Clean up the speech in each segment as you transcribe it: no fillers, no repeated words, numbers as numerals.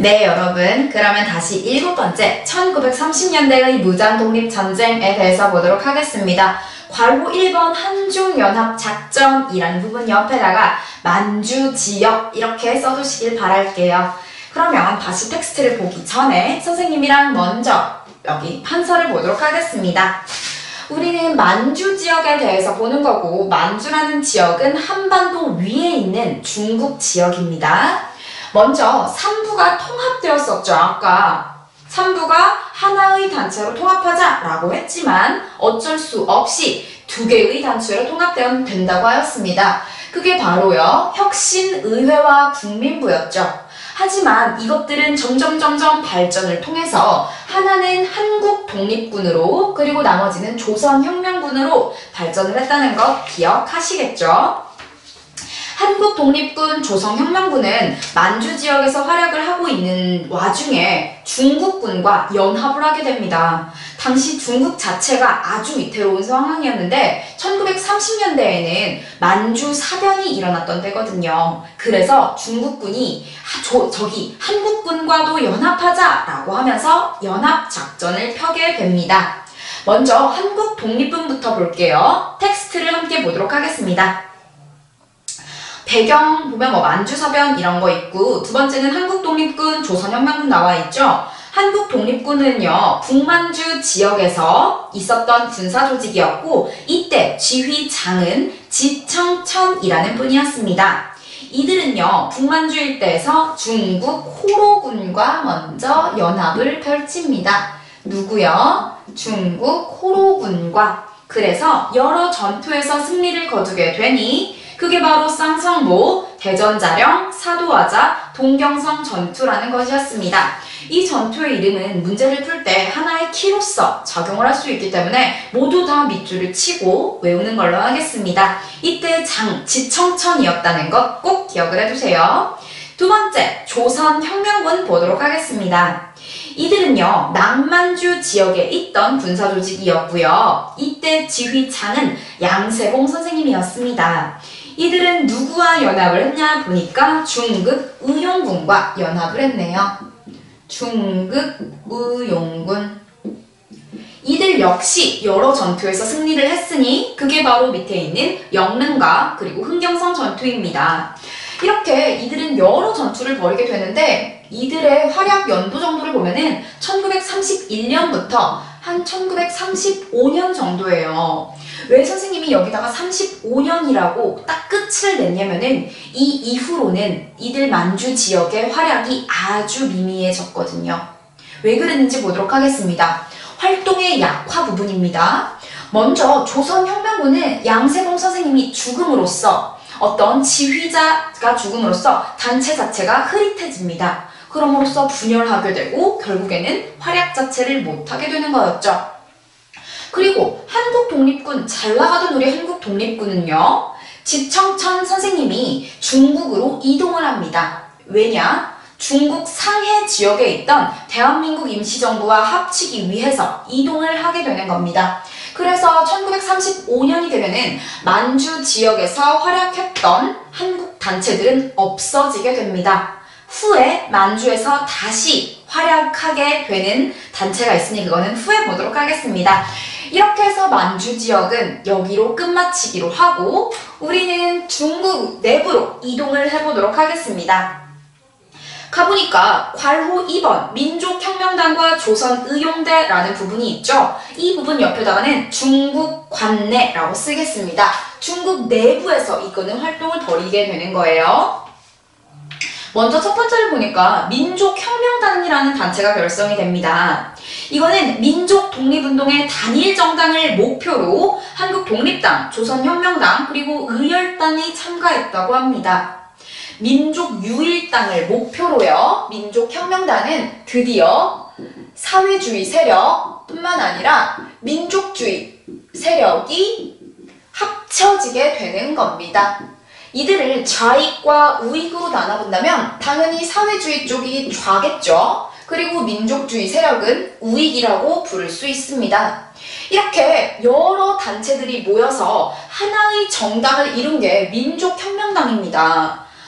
네, 여러분. 그러면 다시 7번째 1930년대의 무장독립전쟁에 대해서 보도록 하겠습니다. 괄호 1번 한중연합작전이라는 부분 옆에다가 만주지역 이렇게 써두시길 바랄게요. 그러면 다시 텍스트를 보기 전에 선생님이랑 먼저 여기 판서를 보도록 하겠습니다. 우리는 만주 지역에 대해서 보는 거고, 만주라는 지역은 한반도 위에 있는 중국 지역입니다. 먼저 3부가 통합되었었죠. 아까 3부가 하나의 단체로 통합하자라고 했지만 어쩔 수 없이 두 개의 단체로 통합된다고 하였습니다. 그게 바로요, 혁신의회와 국민부였죠. 하지만 이것들은 점점 발전을 통해서 하나는 한국 독립군으로 그리고 나머지는 조선혁명군으로 발전을 했다는 것 기억하시겠죠? 한국 독립군, 조선혁명군은 만주 지역에서 활약을 하고 있는 와중에 중국군과 연합을 하게 됩니다. 당시 중국 자체가 아주 위태로운 상황이었는데 1930년대에는 만주 사변이 일어났던 때거든요. 그래서 중국군이 저기 한국군과도 연합하자라고 하면서 연합작전을 펴게 됩니다. 먼저 한국 독립군부터 볼게요. 텍스트를 함께 보도록 하겠습니다. 배경 보면 만주사변 이런 거 있고, 두 번째는 한국독립군, 조선혁명군 나와 있죠. 한국독립군은요, 북만주 지역에서 있었던 군사조직이었고, 이때 지휘장은 지청천이라는 분이었습니다. 이들은요, 북만주 일대에서 중국 호로군과 먼저 연합을 펼칩니다. 누구요? 중국 호로군과. 그래서 여러 전투에서 승리를 거두게 되니 그게 바로 쌍성모, 대전자령, 사도화자, 동경성 전투라는 것이었습니다. 이 전투의 이름은 문제를 풀 때 하나의 키로서 적용을 할 수 있기 때문에 모두 다 밑줄을 치고 외우는 걸로 하겠습니다. 이때 장, 지청천이었다는 것 꼭 기억을 해두세요. 두 번째, 조선혁명군 보도록 하겠습니다. 이들은요, 남만주 지역에 있던 군사조직이었고요. 이때 지휘장은 양세봉 선생님이었습니다. 이들은 누구와 연합을 했냐 보니까 중국 의용군과 연합을 했네요. 중국 의용군. 이들 역시 여러 전투에서 승리를 했으니 그게 바로 밑에 있는 영릉과 그리고 흥경성 전투입니다. 이렇게 이들은 여러 전투를 벌이게 되는데 이들의 활약 연도 정도를 보면은 1931년부터 한 1935년 정도예요. 왜 선생님이 여기다가 35년이라고 딱 끝을 냈냐면은 이 이후로는 이들 만주 지역의 활약이 아주 미미해졌거든요. 왜 그랬는지 보도록 하겠습니다. 활동의 약화 부분입니다. 먼저 조선혁명군은 양세봉 선생님이 죽음으로써, 어떤 지휘자가 죽음으로써 단체 자체가 흐릿해집니다. 그럼으로써 분열하게 되고 결국에는 활약 자체를 못하게 되는 거였죠. 그리고 한국독립군, 잘 나가던 우리 한국독립군은요, 지청천 선생님이 중국으로 이동을 합니다. 왜냐? 중국 상해 지역에 있던 대한민국 임시정부와 합치기 위해서 이동을 하게 되는 겁니다. 그래서 1935년이 되면은 만주 지역에서 활약했던 한국 단체들은 없어지게 됩니다. 후에 만주에서 다시 활약하게 되는 단체가 있으니 그거는 후에 보도록 하겠습니다. 이렇게 해서 만주 지역은 여기로 끝마치기로 하고 우리는 중국 내부로 이동을 해보도록 하겠습니다. 가보니까 괄호 2번 민족혁명당과 조선의용대라는 부분이 있죠. 이 부분 옆에다가는 중국 관내라고 쓰겠습니다. 중국 내부에서 이거는 활동을 벌이게 되는 거예요. 먼저 첫 번째를 보니까 민족혁명당이라는 단체가 결성이 됩니다. 이거는 민족 독립운동의 단일 정당을 목표로 한국독립당, 조선혁명당, 그리고 의열당이 참가했다고 합니다. 민족유일당을 목표로요, 민족혁명당은 드디어 사회주의 세력뿐만 아니라 민족주의 세력이 합쳐지게 되는 겁니다. 이들을 좌익과 우익으로 나눠본다면 당연히 사회주의 쪽이 좌겠죠. 그리고 민족주의 세력은 우익이라고 부를 수 있습니다. 이렇게 여러 단체들이 모여서 하나의 정당을 이룬 게 민족혁명당입니다.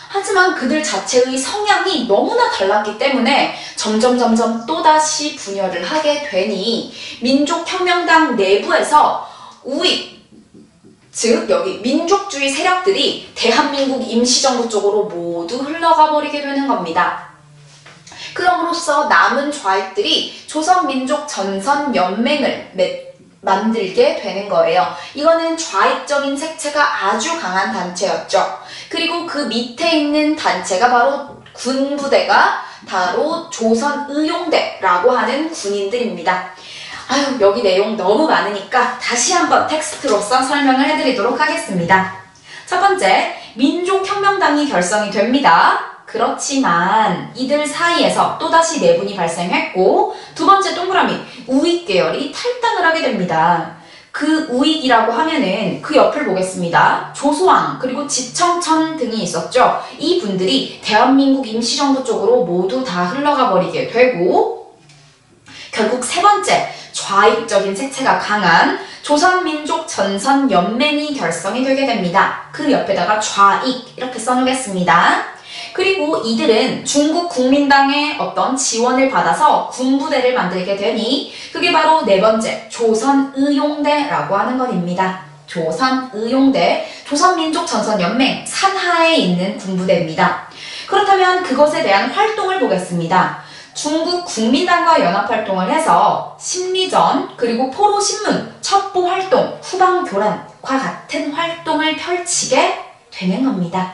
하지만 그들 자체의 성향이 너무나 달랐기 때문에 점점 또다시 분열을 하게 되니 민족혁명당 내부에서 우익, 즉 여기 민족주의 세력들이 대한민국 임시정부 쪽으로 모두 흘러가 버리게 되는 겁니다. 그럼으로써 남은 좌익들이 조선민족전선연맹을 만들게 되는 거예요. 이거는 좌익적인 색채가 아주 강한 단체였죠. 그리고 그 밑에 있는 단체가 바로 군부대가 바로 조선의용대라고 하는 군인들입니다. 아유, 여기 내용 너무 많으니까 다시 한번 텍스트로서 설명을 해드리도록 하겠습니다. 첫 번째, 민족혁명당이 결성이 됩니다. 그렇지만 이들 사이에서 또다시 내분이 발생했고, 두 번째 동그라미, 우익 계열이 탈당을 하게 됩니다. 그 우익이라고 하면은 그 옆을 보겠습니다. 조소왕 그리고 지청천 등이 있었죠. 이 분들이 대한민국 임시정부 쪽으로 모두 다 흘러가 버리게 되고, 결국 세 번째, 좌익적인 색채가 강한 조선민족전선연맹이 결성이 되게 됩니다. 그 옆에다가 좌익 이렇게 써놓겠습니다. 그리고 이들은 중국 국민당의 어떤 지원을 받아서 군부대를 만들게 되니 그게 바로 네 번째 조선의용대라고 하는 것입니다. 조선의용대, 조선민족전선연맹 산하에 있는 군부대입니다. 그렇다면 그것에 대한 활동을 보겠습니다. 중국 국민당과 연합활동을 해서 심리전, 그리고 포로신문, 첩보활동, 후방교란과 같은 활동을 펼치게 되는 겁니다.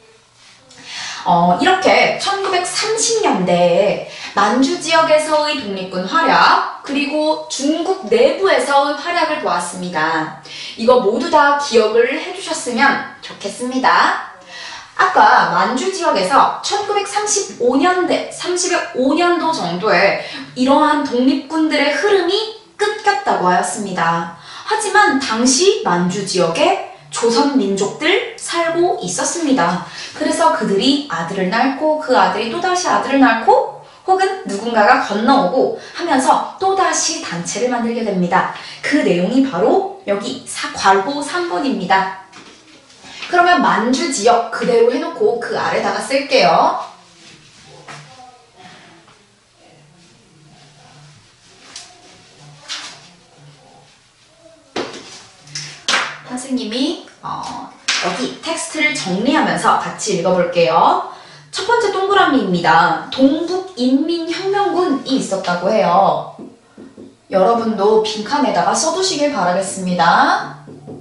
이렇게 1930년대에 만주 지역에서의 독립군 활약, 그리고 중국 내부에서의 활약을 보았습니다. 이거 모두 다 기억을 해주셨으면 좋겠습니다. 아까 만주 지역에서 1935년도 정도에 이러한 독립군들의 흐름이 끊겼다고 하였습니다. 하지만 당시 만주 지역에 조선민족들 살고 있었습니다. 그래서 그들이 아들을 낳고 그 아들이 또다시 아들을 낳고 혹은 누군가가 건너오고 하면서 또다시 단체를 만들게 됩니다. 그 내용이 바로 여기 괄호 3번입니다. 그러면 만주 지역 그대로 해놓고 그 아래다가 쓸게요. 선생님이 여기 텍스트를 정리하면서 같이 읽어볼게요. 첫 번째 동그라미입니다. 동북인민혁명군이 있었다고 해요. 여러분도 빈칸에다가 써두시길 바라겠습니다.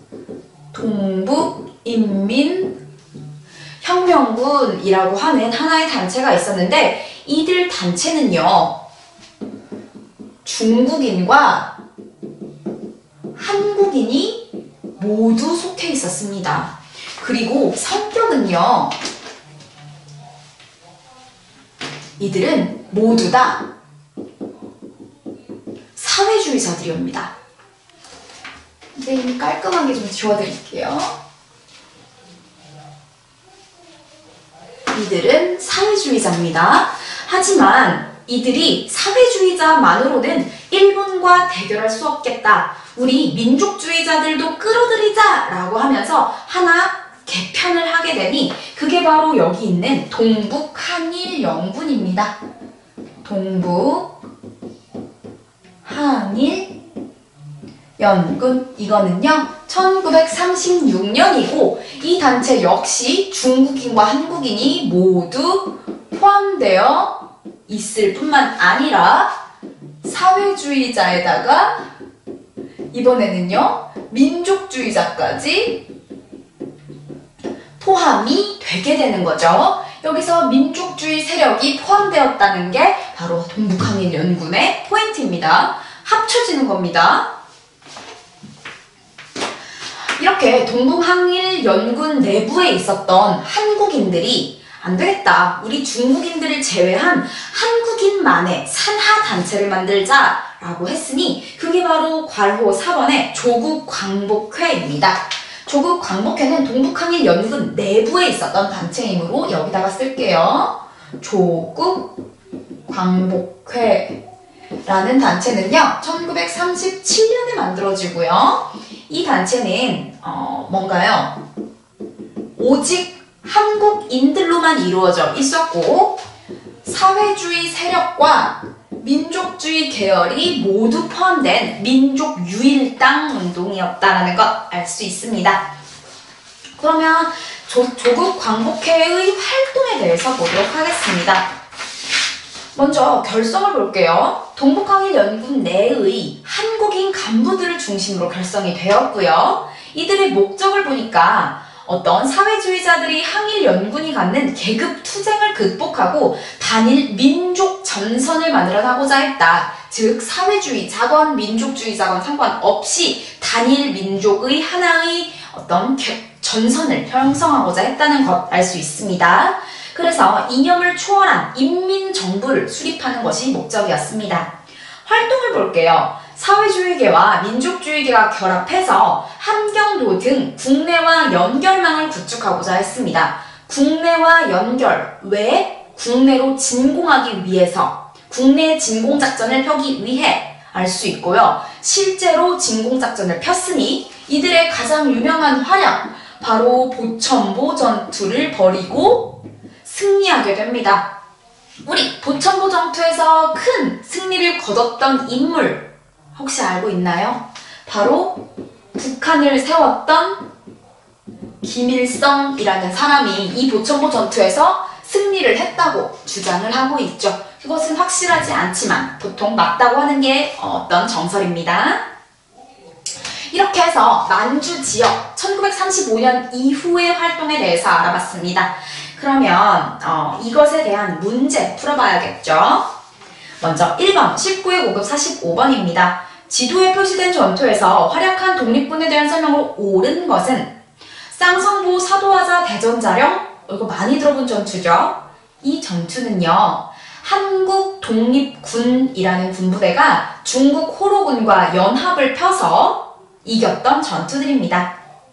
동북인민혁명군이라고 하는 하나의 단체가 있었는데 이들 단체는요, 중국인과 한국인이 모두 속해 있었습니다. 그리고 성격은요, 이들은 모두 다 사회주의자들이옵니다. 선생님이 깔끔하게 좀 지워드릴게요. 이들은 사회주의자입니다. 하지만 이들이 사회주의자만으로는 일본과 대결할 수 없겠다. 우리 민족주의자들도 끌어들이자 라고 하면서 하나 개편을 하게 되니 그게 바로 여기 있는 동북한일연군입니다. 동북한일연군, 이거는요 1936년이고 이 단체 역시 중국인과 한국인이 모두 포함되어 있을 뿐만 아니라 사회주의자에다가 이번에는요 민족주의자까지 포함이 되게 되는 거죠. 여기서 민족주의 세력이 포함되었다는 게 바로 동북한일연군의 포인트입니다. 합쳐지는 겁니다. 이렇게 동북한일연군 내부에 있었던 한국인들이 안 되겠다, 우리 중국인들을 제외한 한국인만의 산하 단체를 만들자 라고 했으니 그게 바로 괄호 4번의 조국광복회입니다. 조국광복회는 동북한일연군 내부에 있었던 단체이므로 여기다가 쓸게요. 조국광복회라는 단체는요 1937년에 만들어지고요. 이 단체는 뭔가요? 오직 한국인들로만 이루어져 있었고 사회주의 세력과 민족주의 계열이 모두 포함된 민족유일당 운동이었다는 것 알 수 있습니다. 그러면 조국 광복회의 활동에 대해서 보도록 하겠습니다. 먼저 결성을 볼게요. 동북항일연군 내의 한국인 간부들을 중심으로 결성이 되었고요. 이들의 목적을 보니까 어떤 사회주의자들이 항일연군이 갖는 계급 투쟁을 극복하고 단일 민족 전선을 만들어가고자 했다. 즉 사회주의 자건, 민족주의 자건 상관없이 단일 민족의 하나의 어떤 전선을 형성하고자 했다는 것 알 수 있습니다. 그래서 이념을 초월한 인민정부를 수립하는 것이 목적이었습니다. 활동을 볼게요. 사회주의계와 민족주의계가 결합해서 함경도 등 국내와 연결망을 구축하고자 했습니다. 국내와 연결, 왜? 국내로 진공하기 위해서, 국내 진공작전을 펴기 위해 알 수 있고요. 실제로 진공작전을 폈으니 이들의 가장 유명한 활약, 바로 보천보 전투를 벌이고 승리하게 됩니다. 우리 보천보 전투에서 큰 승리를 거뒀던 인물 혹시 알고 있나요? 바로 북한을 세웠던 김일성이라는 사람이 이 보천보 전투에서 승리를 했다고 주장을 하고 있죠. 그것은 확실하지 않지만 보통 맞다고 하는 게 어떤 정설입니다. 이렇게 해서 만주 지역 1935년 이후의 활동에 대해서 알아봤습니다. 그러면 이것에 대한 문제 풀어봐야겠죠. 먼저 1번 19회 고급 45번입니다. 지도에 표시된 전투에서 활약한 독립군에 대한 설명으로 옳은 것은 쌍성보 사도하자 대전자령, 이거 많이 들어본 전투죠. 이 전투는요, 한국 독립군이라는 군부대가 중국 호로군과 연합을 펴서 이겼던 전투들입니다.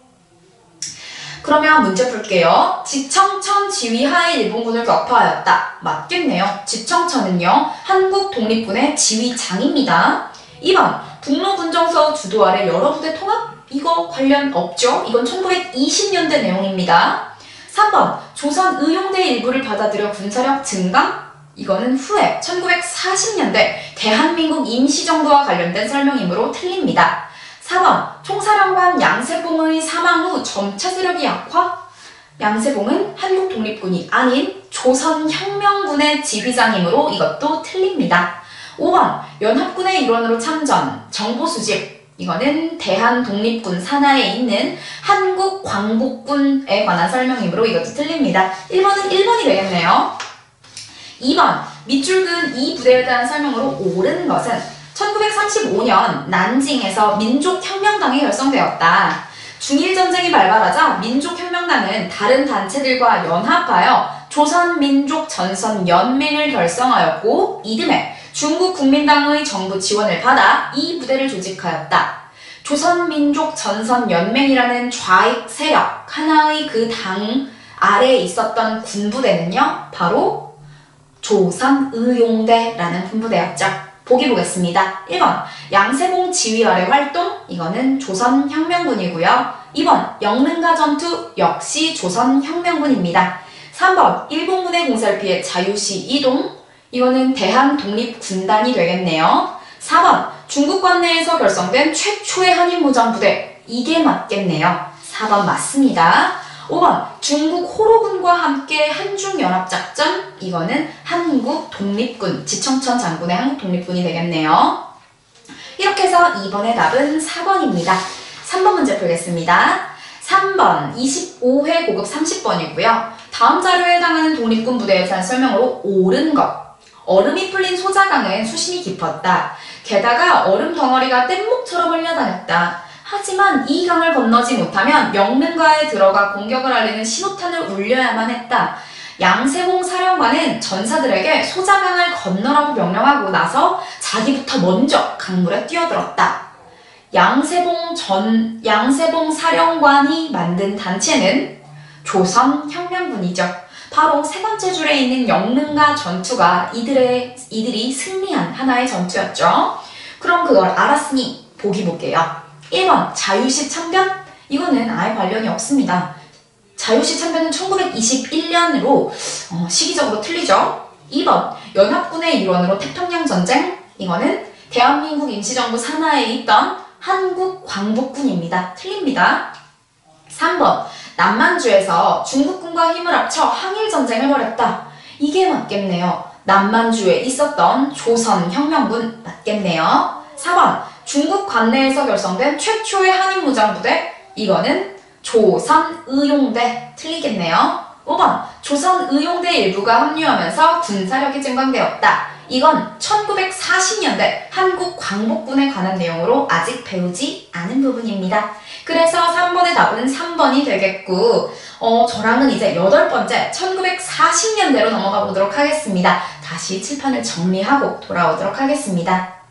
그러면 문제 풀게요. 지청천 지휘하에 일본군을 격파하였다. 맞겠네요. 지청천은요, 한국 독립군의 지휘장입니다. 2번 북로군정서 주도 아래 여러 부대 통합? 이거 관련 없죠? 이건 1920년대 내용입니다. 3번 조선 의용대 일부를 받아들여 군사력 증강? 이거는 후에 1940년대 대한민국 임시정부와 관련된 설명이므로 틀립니다. 4번 총사령관 양세봉의 사망 후 점차 세력이 약화? 양세봉은 한국 독립군이 아닌 조선혁명군의 지휘장이므로 이것도 틀립니다. 5번 연합군의 일원으로 참전, 정보수집. 이거는 대한독립군 산하에 있는 한국광복군에 관한 설명이므로 이것도 틀립니다. 1번은 1번이 되겠네요. 2번 밑줄근 이 부대에 대한 설명으로 옳은 것은 1935년 난징에서 민족혁명당이 결성되었다. 중일전쟁이 발발하자 민족혁명당은 다른 단체들과 연합하여 조선민족전선연맹을 결성하였고 이듬해 중국국민당의 정부 지원을 받아 이 부대를 조직하였다. 조선민족전선연맹이라는 좌익 세력 하나의 그 당 아래에 있었던 군부대는요, 바로 조선의용대라는 군부대였죠. 보기 보겠습니다. 1번 양세봉 지휘 아래 활동, 이거는 조선혁명군이고요. 2번 영릉가 전투, 역시 조선혁명군입니다. 3번 일본군의 공세를 피해 자유시 이동, 이거는 대한독립군단이 되겠네요. 4번 중국 관내에서 결성된 최초의 한인무장부대, 이게 맞겠네요. 4번 맞습니다. 5번 중국 호로군과 함께 한중연합작전, 이거는 한국독립군, 지청천 장군의 한국독립군이 되겠네요. 이렇게 해서 2번의 답은 4번입니다. 3번 문제 풀겠습니다. 3번 25회 고급 30번이고요. 다음 자료에 해당하는 독립군 부대에 대한 설명으로 옳은 것. 얼음이 풀린 소자강은 수심이 깊었다. 게다가 얼음 덩어리가 뗏목처럼 흘려다녔다. 하지만 이 강을 건너지 못하면 영릉가에 들어가 공격을 알리는 신호탄을 울려야만 했다. 양세봉 사령관은 전사들에게 소자강을 건너라고 명령하고 나서 자기부터 먼저 강물에 뛰어들었다. 양세봉 사령관이 만든 단체는 조선혁명군이죠. 바로 세 번째 줄에 있는 영릉가 전투가 이들이 승리한 하나의 전투였죠. 그럼 그걸 알았으니 보기 볼게요. 1번 자유시 참변? 이거는 아예 관련이 없습니다. 자유시 참배는 1921년으로 시기적으로 틀리죠. 2번 연합군의 일원으로 태평양전쟁. 이거는 대한민국 임시정부 산하에 있던 한국광복군입니다. 틀립니다. 3번 남만주에서 중국군과 힘을 합쳐 항일전쟁을 벌였다. 이게 맞겠네요. 남만주에 있었던 조선혁명군 맞겠네요. 4번 중국 관내에서 결성된 최초의 한인무장부대. 이거는 조선의용대. 틀리겠네요. 5번 조선의용대 일부가 합류하면서 군사력이 증강되었다. 이건 1940년대 한국광복군에 관한 내용으로 아직 배우지 않은 부분입니다. 그래서 3번의 답은 3번이 되겠고 저랑은 이제 8번째 1940년대로 넘어가 보도록 하겠습니다. 다시 칠판을 정리하고 돌아오도록 하겠습니다.